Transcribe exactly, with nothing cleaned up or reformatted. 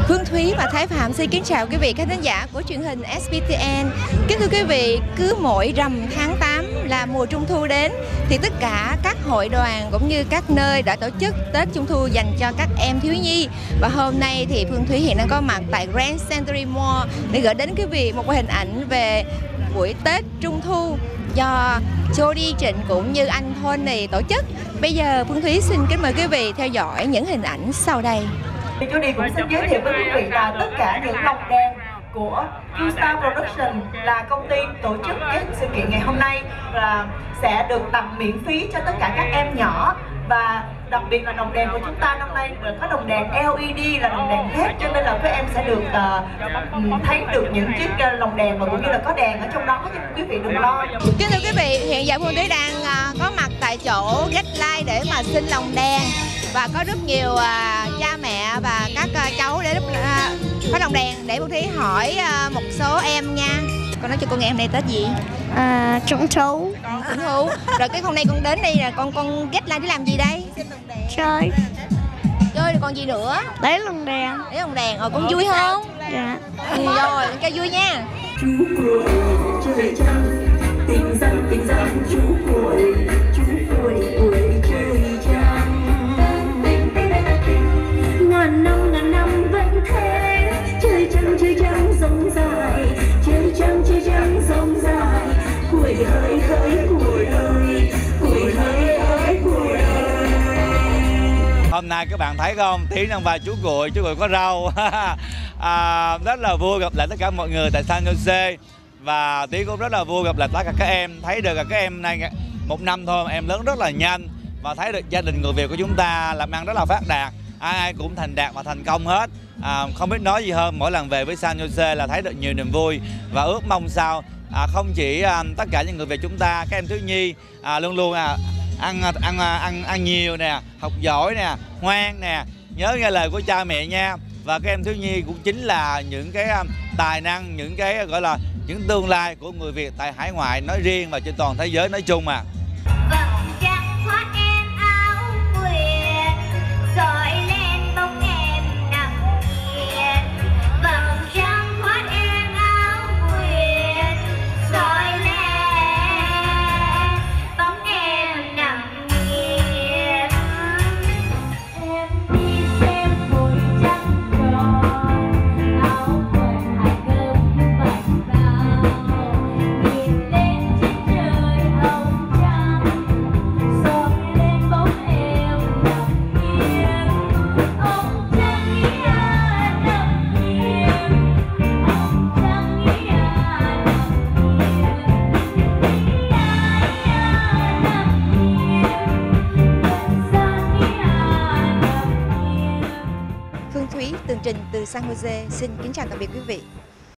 Phương Thúy và Thái Phạm xin kính chào quý vị khán thính giả của truyền hình ét bê tê en. Kính thưa quý vị, cứ mỗi rằm tháng tám là mùa Trung thu đến thì tất cả các hội đoàn cũng như các nơi đã tổ chức Tết Trung thu dành cho các em thiếu nhi. Và hôm nay thì Phương Thúy hiện đang có mặt tại Grand Century Mall để gửi đến quý vị một hình ảnh về buổi Tết Trung thu do Jody Trịnh cũng như anh Tony tổ chức. Bây giờ Phương Thúy xin kính mời quý vị theo dõi những hình ảnh sau đây. Jody cũng xin giới thiệu với quý vị là tất cả những lồng đèn của Q-Star Production là công ty tổ chức cái sự kiện ngày hôm nay là sẽ được tặng miễn phí cho tất cả các em nhỏ. Và đặc biệt là lồng đèn của chúng ta năm nay có lồng đèn lờ e đê là lồng đèn led, cho nên là các em sẽ được uh, thấy được những chiếc lồng đèn và cũng như là có đèn ở trong đó, cho nên quý vị đừng lo. Kính thưa quý vị, hiện giờ Phương Thúy đang uh, có mặt tại chỗ Gatelight để mà xin lồng đèn và có rất nhiều uh, cha mẹ và các uh, cháu để uh, có lồng đèn để Phương Thúy hỏi uh, một số em nha. Con nói cho cô nghe em đây Tết gì? À, Trung thu. Trung thu. Rồi cái hôm nay con đến đây là con con Gatelight để làm gì đây? Chơi. Chơi rồi còn gì nữa? Lấy lồng đèn. Lấy lồng đèn. Ờ con vui không? Dạ. Ừ, rồi cho vui nha. Chú cuội chơi trăng, tình dân tình dân chú cuội, chú cuội cuội chơi trăng. Ngàn năm ngàn năm vẫn thế, chơi trăng chơi trăng rong dài, chơi trăng chơi trăng rong dài. Cuội ơi hỡi cuội ơi, cuội ơi hỡi cuội ơi. Hôm nay các bạn thấy không, Tiến đang vai chú cuội, chú cuội có râu. à, rất là vui gặp lại tất cả mọi người tại San Jose. Và Tiến cũng rất là vui gặp lại tất cả các em. Thấy được là các em này một năm thôi mà em lớn rất là nhanh. Và thấy được gia đình người Việt của chúng ta làm ăn rất là phát đạt. Ai ai cũng thành đạt và thành công hết. à, Không biết nói gì hơn, mỗi lần về với San Jose là thấy được nhiều niềm vui. Và ước mong sao à, không chỉ à, tất cả những người Việt chúng ta, các em thiếu nhi à, luôn luôn à, ăn, ăn ăn ăn nhiều nè, học giỏi nè, ngoan nè, nhớ nghe lời của cha mẹ nha. Và các em thiếu nhi cũng chính là những cái um, tài năng, những cái gọi là những tương lai của người Việt tại hải ngoại nói riêng và trên toàn thế giới nói chung mà. Vầng trăng khoác em áo nguyệt, dọi lên bóng em nằm nghiêng. Vầng trăng khoác em áo nguyệt, dọi lên bóng em nằm nghiêng. Em đi xem hồi trăng tròn, áo quần hai cơm vạch vào, nhìn lên trên trời hồng trăng, soi lên bóng em nằm nghiêng. Ông trăng ý à nằm nghiêng, ông trăng ý à nằm nghiêng, ý à ý à nằm nghiêng, nhân gian ý à nằm nghiêng. Phương Thúy tường trình từ San Jose xin kính chào tạm biệt quý vị.